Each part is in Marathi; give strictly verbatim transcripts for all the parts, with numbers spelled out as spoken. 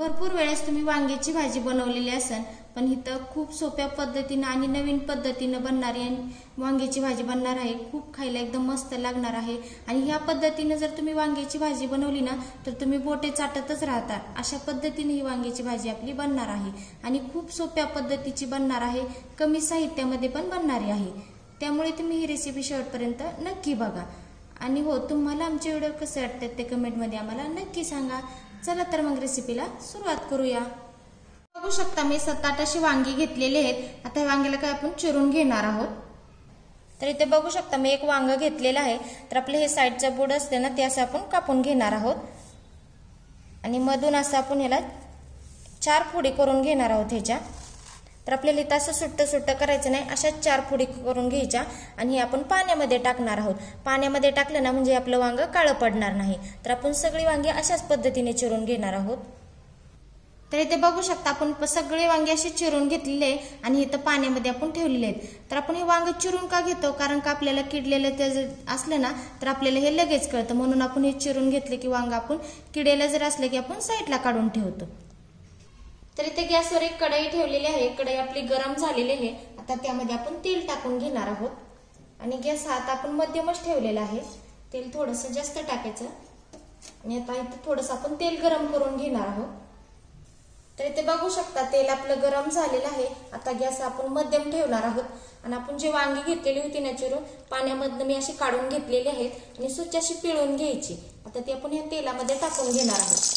भरपूर वेळेस तुम्ही वांग्याची भाजी बनवलेली असेल, पण इथं खूप सोप्या पद्धतीने आणि नवीन पद्धतीने बनणारी वांग्याची भाजी बनणार आहे। खूप खायला एकदम मस्त लागणार आहे आणि ह्या पद्धतीने जर तुम्ही वांग्याची भाजी बनवली ना तर तुम्ही बोटे चाटतच राहता। अशा पद्धतीने ही वांग्याची भाजी आपली बनणार आहे आणि खूप सोप्या पद्धतीची बनणार आहे, कमी साहित्यामध्ये पण बनणारी आहे। त्यामुळे तुम्ही ही रेसिपी शेवटपर्यंत नक्की बघा आणि हो, तुम्हाला आमचे व्हिडिओ कसे वाटतात ते कमेंट मध्ये आम्हाला नक्की सांगा। चला तर मग रेसिपीला सुरुवात करूया। बघू शकता मी सात आठ अशी वांगी घेतलेली आहेत। आता वांग्याला काय आपण चिरून घेणार आहोत। तर इथे बघू शकता मी एक वांग घेतलेलं आहे। तर आपले हे साइडचा बोर्ड असते ना ते असं आपण कापून घेणार आहोत आणि मधून असं आपण याला चार फोडी करून घेणार आहोत ह्याच्या। तर आपल्याला इथं असं सुट्ट सुट्ट करायचं नाही, अशा चार फोडी करून घ्यायच्या आणि हे आपण पाण्यामध्ये टाकणार आहोत। पाण्यामध्ये टाकलं ना म्हणजे आपलं वांग काळं पडणार नाही। तर आपण सगळी वांगी अशाच पद्धतीने चिरून घेणार आहोत। तर इथे बघू शकता आपण सगळे वांगे असे चिरून घेतलेले आहे आणि इथं पाण्यामध्ये आपण ठेवलेले आहेत। तर आपण हे वांग चिरून का घेतो, कारण का आपल्याला किडलेलं ते असलं ना तर आपल्याला हे लगेच कळतं, म्हणून आपण हे चिरून घेतले की वांग आपण किडेला जर असले की आपण साईडला काढून ठेवतो। तर इथे गॅसवर एक कढई ठेवलेली आहे। कढई आपली गरम झालेली आहे। आता त्यामध्ये आपण तेल टाकून घेणार आहोत आणि गॅस हा आता आपण मध्यमच ठेवलेला आहे। तेल थोडंसं जास्त टाकायचं आणि आता इथे थोडंसं आपण तेल गरम करून घेणार आहोत। तर इथे बघू शकता तेल आपलं गरम झालेलं आहे। आता गॅस आपण मध्यम ठेवणार आहोत आणि आपण जे वांगी घेतलेली होती ना चिरून पाण्यामधून मी अशी काढून घेतलेली आहेत आणि स्वच्छ अशी पिळून घ्यायची। आता ती आपण या तेलामध्ये टाकून घेणार आहोत।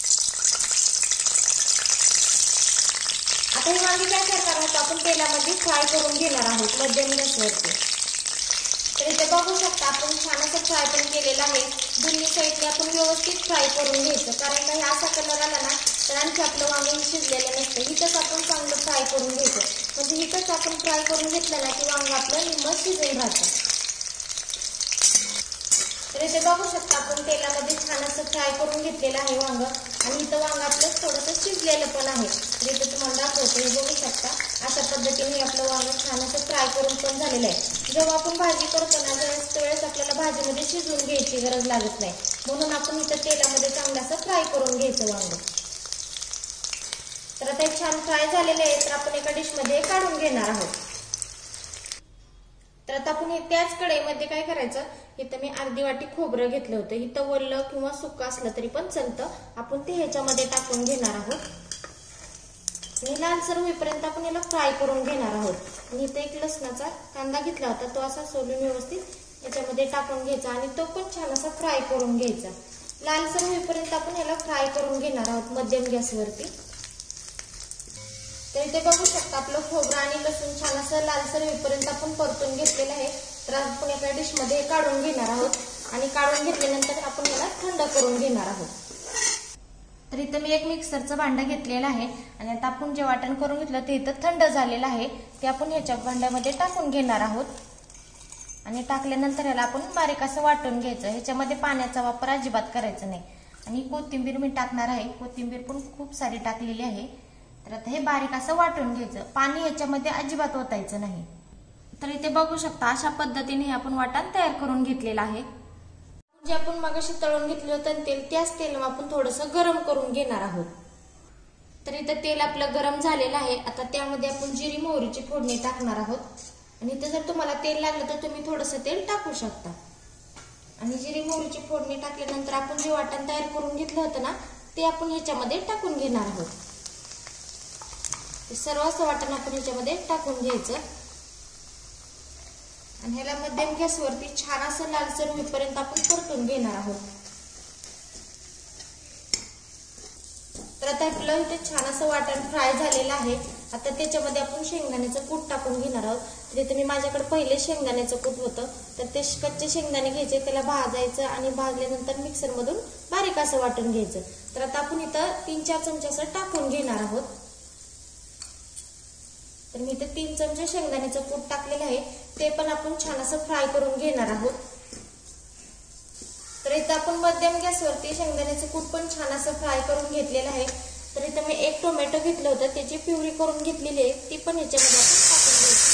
आता ही वांगी काय करणार आहोत आपण तेलामध्ये फ्राय करून घेणार आहोत मध्यम गॅसवरती। तर इथे बघू शकता आपण छान असं फ्राय पण केलेलं आहे। दोन्ही साईडने आपण व्यवस्थित फ्राय करून घ्यायचं, कारण काही असा कलर आला ना तर आणखी आपलं वांग शिजलेलं नसतं। हिथंच आपण चांगलं फ्राय करून घ्यायचं, म्हणजे हिथंच आपण फ्राय करून घेतलं ना की वांग आपलं निम्म शिजून राहतं। तर इथे बघू शकता आपण तेलामध्ये छान असं फ्राय करून घेतलेलं आहे वांग आणि इथं वांग आपलं थोडंसं शिजलेलं पण आहे। तर इथं तुम्हाला दाखवते, हे बघू शकता अशा पद्धतीने आपलं वांग छान असं फ्राय करून पण झालेलं आहे। जेव्हा आपण भाजी करतो ना त्यावेळेस आपल्याला भाजीमध्ये शिजवून घ्यायची गरज लागत नाही, म्हणून आपण इथं तेलामध्ये चांगलं असं फ्राय करून घ्यायचं वांग। तर आता छान फ्राय झालेले आहे, तर आपण एका डिश मध्ये काढून घेणार आहोत। तर आता आपण हे त्याच कढईमध्ये काय करायचं, इथं मी अर्धी वाटी खोबरं घेतलं होतं। इथं ओलं किंवा सुक्क असलं तरी पण चालतं, आपण ते ह्याच्यामध्ये टाकून घेणार आहोत आणि लालसर होईपर्यंत आपण याला फ्राय करून घेणार आहोत। आणि इथं एक लसणाचा कांदा घेतला होता, तो असा सोलून व्यवस्थित याच्यामध्ये टाकून घ्यायचा आणि तो पण छान असा फ्राय करून घ्यायचा। लालसर होईपर्यंत आपण याला फ्राय करून घेणार आहोत मध्यम गॅसवरती। तर इथे बघू शकता आपलं खोबरं आणि लसूण छान असं लालसर होईपर्यंत आपण परतून घेतलेलं आहे। तर आपण एका डिश मध्ये काढून घेणार आहोत आणि काढून घेतल्यानंतर आपण याला थंड करून घेणार आहोत। तर इथं मी एक मिक्सरचं भांडं घेतलेलं आहे आणि आता आपण जे वाटण करून घेतलं ते इथं थंड झालेलं आहे, ते आपण ह्याच्या भांड्यामध्ये टाकून घेणार आहोत आणि टाकल्यानंतर याला आपण बारीक असं वाटून घ्यायचं। ह्याच्यामध्ये पाण्याचा वापर अजिबात करायचा नाही आणि कोथिंबीर मी टाकणार आहे, कोथिंबीर पण खूप सारी टाकलेली आहे। तर आता हे बारीक असं वाटून घ्यायचं, पाणी ह्याच्यामध्ये अजिबात ओतायचं नाही। तर इथे बघू शकता अशा पद्धतीने आपण वाटण तयार करून घेतलेलं आहे। जे आपण मगाशी तळून घेतलं होतं तेल, त्याच तेल आपण थोडंसं गरम करून घेणार आहोत। तर इथं तेल आपलं गरम झालेलं आहे। आता त्यामध्ये आपण जिरी मोहरीची फोडणी टाकणार आहोत आणि इथं जर तुम्हाला तेल लागलं तर तुम्ही थोडंसं तेल टाकू शकता। आणि जिरी मोहरीची फोडणी टाकल्यानंतर आपण जे वाटण तयार करून घेतलं होतं ना ते आपण ह्याच्यामध्ये टाकून घेणार आहोत। सर्व असं वाटण आपण ह्याच्यामध्ये टाकून घ्यायचं आणि ह्याला मध्यम गॅसवरती छान असं लालसर होईपर्यंत आपण परतून घेणार आहोत। तर आता आपलं इथे छान असं वाटण फ्राय झालेलं आहे। आता त्याच्यामध्ये आपण शेंगदाण्याचं कूट टाकून घेणार आहोत। तर इथे मी माझ्याकडे पहिले शेंगदाण्याचं कूट होतं, तर ते कच्चे शेंगदाणे घ्यायचे, त्याला भाजायचं आणि भाजल्यानंतर मिक्सर मधून बारीक असं वाटून घ्यायचं। तर आता आपण इथं तीन चार चमचे असं टाकून घेणार आहोत। तर मी इथे तीन चमचे शेंगदाण्याचं कूट टाकलेलं आहे, ते पण आपण छान असं फ्राय करून घेणार आहोत। तर इथं आपण मध्यम गॅसवरती शेंगदाण्याचं कूट पण छान असं फ्राय करून घेतलेलं आहे। तर इथं मी एक टोमॅटो घेतलं होतं, त्याची प्युरी करून घेतलेली आहे, ती पण ह्याच्यामध्ये आपण टाकून घ्यायची।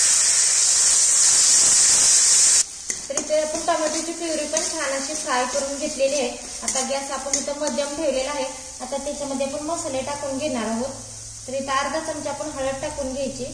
तर इथे आपण टोमॅटोची प्युरी पण छान अशी फ्राय करून घेतलेली आहे। आता गॅस आपण इथं मध्यम ठेवलेला आहे आता त्याच्यामध्ये आपण मसाले टाकून घेणार आहोत. तर इथं अर्धा चमचा आपण हळद टाकून घ्यायची.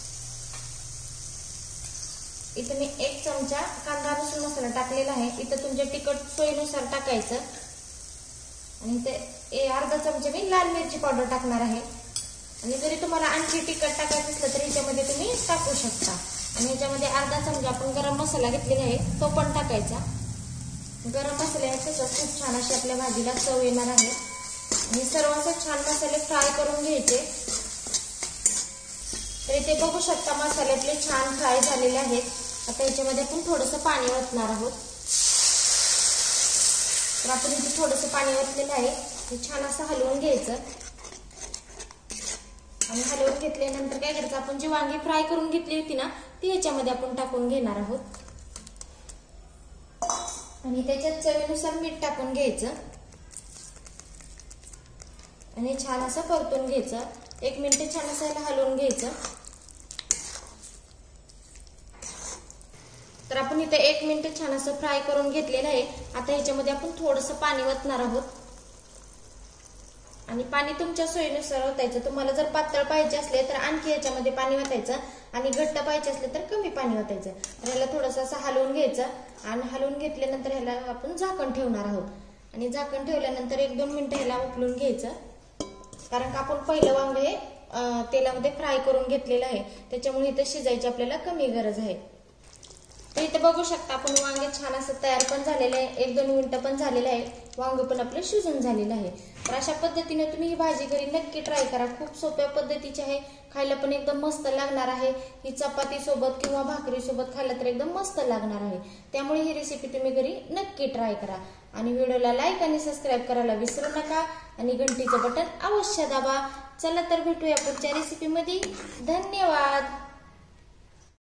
इथं मी एक चमचा कांदा लसूण मसाला टाकलेला आहे. इथं तुमच्या तिखट सोयीनुसार टाकायचं. आणि इथे अर्धा चमचा मी लाल मिरची पावडर टाकणार आहे. आणि जरी तुम्हाला आणखी तिखट टाकायचं असलं तर ह्याच्यामध्ये तुम्ही टाकू शकता. आणि ह्याच्यामध्ये अर्धा चमचा आपण गरम मसाला घेतलेला आहे तो पण टाकायचा. गरम मसाल्याने खूप छान अशी आपल्या भाजीला चव येणार आहे. आणि सर्वांचे छान मसाले फ्राय करून घ्यायचे. तर इथे बघू शकता मसाले आपले छान फ्राय झालेले आहेत. आता याच्यामध्ये आपण थोडंसं पाणी ओतणार आहोत. तर आपण इथे थोडंसं पाणी ओतलेलं आहे. हे छान असं हलवून घ्यायचं. आणि हलवून घेतल्यानंतर काय करायचं, आपण जी वांगी फ्राय करून घेतली होती ना ती याच्यामध्ये आपण टाकून घेणार आहोत. आणि त्याच्यात चवीनुसार मीठ टाकून घ्यायचं. आणि छान असं परतून घ्यायचं. एक मिनिट छान असं याला हलवून घ्यायचं. तर आपण इथे एक मिनिट छान असं फ्राय करून घेतलेलं आहे. आता ह्याच्यामध्ये आपण थोडंसं पाणी ओतणार आहोत. आणि पाणी तुमच्या सोयीनुसार ओतायचं. तुम्हाला जर पातळ पाहिजे असले तर आणखी याच्यामध्ये पाणी ओतायचं. आणि घट्ट पाहिजे असले तर कमी पाणी ओतायचं. तर ह्याला थोडंसं असं हलवून घ्यायचं. आणि हलवून घेतल्यानंतर ह्याला आपण झाकण ठेवणार आहोत. आणि झाकण ठेवल्यानंतर एक दोन मिनिटं ह्याला उकळून घ्यायचं. कारण का आपण पहिलं वांग हे तेलामध्ये फ्राय करून घेतलेलं आहे, त्याच्यामुळे इथं शिजायची आपल्याला कमी गरज आहे. तर इथे बघू शकता आपण वांगे छान असं तयार पण झालेलं आहे. एक दोन मिनिटं पण झालेलं आहे. वांग पण आपलं शिजून झालेलं आहे. तर अशा पद्धतीने तुम्ही ही भाजी घरी नक्की ट्राय करा. खूप सोप्या पद्धतीची आहे. खायला पण एकदम मस्त लागणार आहे. ही चपाती सोबत किंवा भाकरी सोबत खायला तर एकदम मस्त लागणार आहे. त्यामुळे ही रेसिपी तुम्ही घरी नक्की ट्राय करा. आणि व्हिडिओला लाईक आणि सबस्क्राईब करायला विसरू नका. आणि घंटीचं बटन अवश्य दाबा. चला तर भेटूया पुढच्या रेसिपीमध्ये. धन्यवाद.